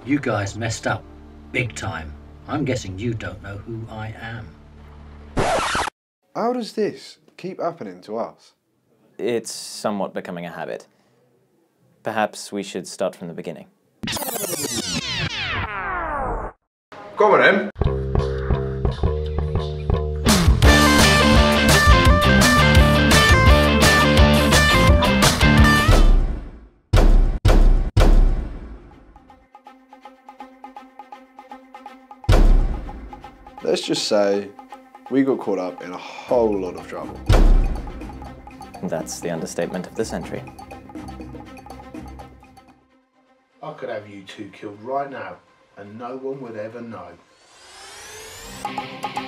You guys messed up. Big time. I'm guessing you don't know who I am. How does this keep happening to us? It's somewhat becoming a habit. Perhaps we should start from the beginning. Come on then. Let's just say we got caught up in a whole lot of trouble. That's the understatement of the century. I could have you two killed right now, and no one would ever know.